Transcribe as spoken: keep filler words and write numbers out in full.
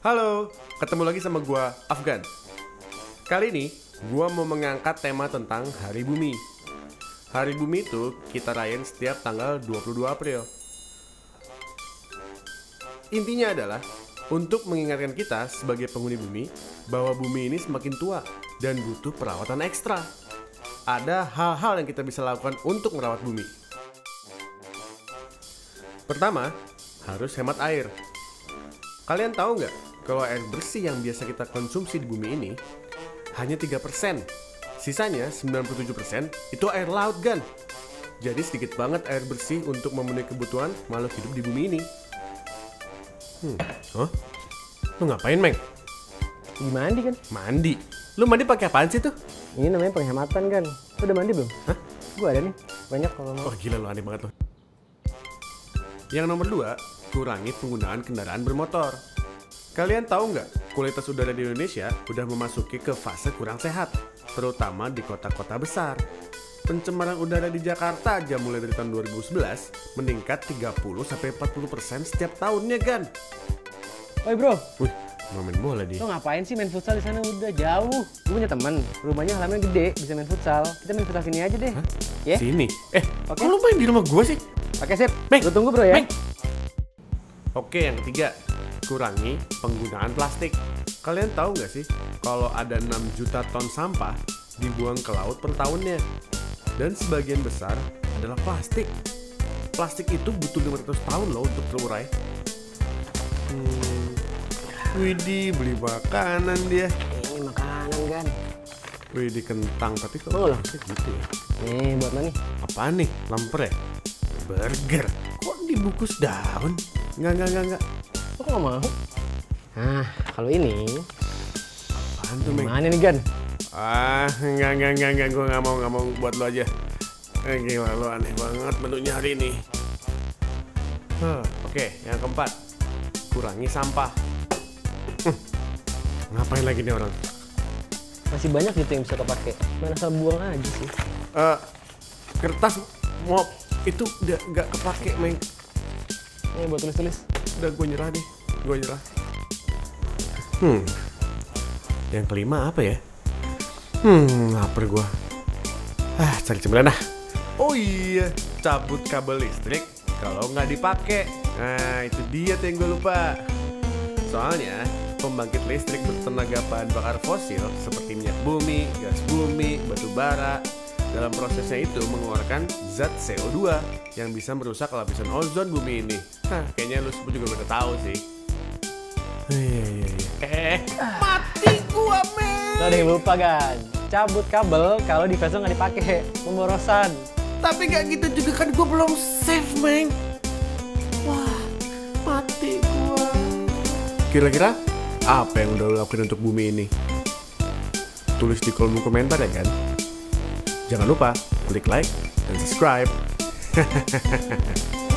Halo, ketemu lagi sama gua Afgan. Kali ini gua mau mengangkat tema tentang Hari Bumi. Hari Bumi itu kita rayain setiap tanggal dua puluh dua April. Intinya adalah untuk mengingatkan kita sebagai penghuni bumi bahwa bumi ini semakin tua dan butuh perawatan ekstra. Ada hal-hal yang kita bisa lakukan untuk merawat bumi. Pertama, harus hemat air. Kalian tahu nggak kalau air bersih yang biasa kita konsumsi di bumi ini hanya tiga persen. Sisanya sembilan puluh tujuh persen itu air laut, Gan. Jadi sedikit banget air bersih untuk memenuhi kebutuhan makhluk hidup di bumi ini. Hmm, huh? Lu ngapain, Meng? Di mandi kan? Mandi? Lu mandi pakai apaan sih tuh? Ini namanya penghematan kan. Lu udah mandi belum? Hah? Gua ada nih, banyak kalau mau. Oh gila, lu aneh banget lu. Yang nomor dua, kurangi penggunaan kendaraan bermotor. Kalian tahu nggak, kualitas udara di Indonesia udah memasuki ke fase kurang sehat, terutama di kota-kota besar. Pencemaran udara di Jakarta aja mulai dari tahun dua ribu sebelas meningkat tiga puluh sampai empat puluh persen setiap tahunnya, Gan. Oi bro, Wih, mau main bola dia. lo ngapain sih main futsal di sana? Udah jauh. Gue punya teman, rumahnya halaman gede, bisa main futsal. Kita main futsal sini aja deh. Hah? Ya? Sini? Eh, Oke. kok lu main di rumah gua sih? Oke sip, Meng, gue tunggu bro ya. Meng. Oke, yang ketiga, kurangi penggunaan plastik. Kalian tahu nggak sih kalau ada enam juta ton sampah dibuang ke laut per tahunnya? Dan sebagian besar adalah plastik. Plastik itu butuh lima ratus tahun loh untuk terurai. Hmm. Widih, beli makanan dia. Ini makanan kan. Widih, kentang, tapi kok Mau lo? kayak gitu ya? Nih buat lo nih. Apaan nih? Lamper ya? Burger. Kok dibungkus daun? Nggak, nggak, nggak, nggak. Lo kok gak mau? Nah, kalau ini Apaan tuh, Meng? mana nih Gan? Ah, enggak, enggak, enggak, enggak, gue nggak mau, nggak mau buat lo aja. Eh, gila, lo aneh banget menunya hari ini. Huh, Oke, yang keempat, kurangi sampah. Hmm, ngapain lagi nih orang? Masih banyak gitu yang bisa kepake. Main asal buang aja sih. Eh, kertas mop itu udah nggak kepake, Meng. Nih buat tulis-tulis. Udah, gue nyerah deh, gue nyerah. Hmm, yang kelima apa ya? Hmm, lapar gua. Ah, cari cemilan dah. Oh iya, cabut kabel listrik kalau nggak dipakai. Nah, itu dia tuh yang gue lupa. Soalnya, pembangkit listrik bertenaga bahan bakar fosil seperti minyak bumi, gas bumi, batu bara, dalam prosesnya itu mengeluarkan zat C O dua yang bisa merusak lapisan ozon bumi ini. Hah, kayaknya lu semua juga udah tahu sih. Iya, iya, iya. Eh, mati gua, men. Lo ada yang lupa kan? Cabut kabel kalau device lo nggak dipakai, pemborosan. Tapi nggak gitu juga kan, gue belum save, Meng. Wah, mati gua. Kira-kira apa yang udah lo lakuin untuk bumi ini? Tulis di kolom komentar ya kan? Jangan lupa klik like dan subscribe.